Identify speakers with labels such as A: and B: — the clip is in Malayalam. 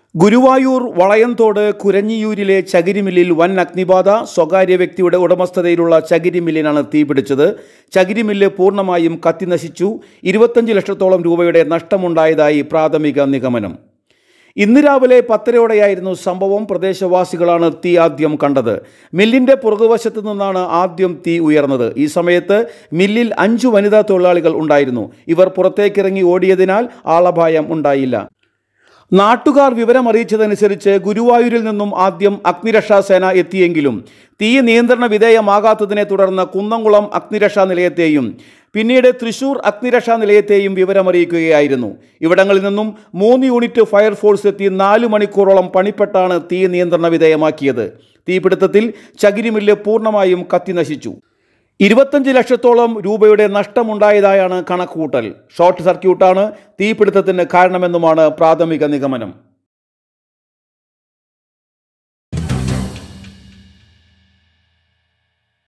A: ഗുരുവായൂർ വളയംതോട് കുരഞ്ഞിയൂരിലെ ചകിരിമില്ലിൽ വൻ അഗ്നിബാധ. സ്വകാര്യ വ്യക്തിയുടെ ഉടമസ്ഥതയിലുള്ള ചകിരിമില്ലിനാണ് തീപിടിച്ചത്. ചകിരിമില്ല് പൂർണ്ണമായും കത്തിനശിച്ചു. 25 ലക്ഷത്തോളം രൂപയുടെ നഷ്ടമുണ്ടായതായി പ്രാഥമിക നിഗമനം. ഇന്ന് രാവിലെ 10:30 സംഭവം. പ്രദേശവാസികളാണ് തീ ആദ്യം കണ്ടത്. മില്ലിൻ്റെ പുറകുവശത്ത് നിന്നാണ് ആദ്യം തീ ഉയർന്നത്. ഈ സമയത്ത് മില്ലിൽ 5 വനിതാ തൊഴിലാളികൾ ഉണ്ടായിരുന്നു. ഇവർ പുറത്തേക്കിറങ്ങി ഓടിയതിനാൽ ആളപായം ഉണ്ടായില്ല. നാട്ടുകാർ വിവരമറിയിച്ചതനുസരിച്ച് ഗുരുവായൂരിൽ നിന്നും ആദ്യം അഗ്നിരക്ഷാസേന എത്തിയെങ്കിലും തീ നിയന്ത്രണ വിധേയമാകാത്തതിനെ തുടർന്ന് കുന്നംകുളം അഗ്നിരക്ഷാ നിലയത്തെയും പിന്നീട് തൃശൂർ അഗ്നിരക്ഷാ നിലയത്തെയും വിവരമറിയിക്കുകയായിരുന്നു. ഇവിടങ്ങളിൽ നിന്നും 3 യൂണിറ്റ് ഫയർഫോഴ്സ് എത്തി 4 മണിക്കൂറോളം പണിപ്പെട്ടാണ് തീ നിയന്ത്രണ വിധേയമാക്കിയത്. തീപിടുത്തത്തിൽ ചകിരിമില്ല് പൂർണ്ണമായും കത്തിനശിച്ചു. 25 ലക്ഷത്തോളം രൂപയുടെ നഷ്ടമുണ്ടായതായാണ് കണക്കുകൂട്ടൽ. ഷോർട്ട് സർക്യൂട്ടാണ് തീപിടുത്തത്തിന് കാരണമെന്നുമാണ് പ്രാഥമിക നിഗമനം.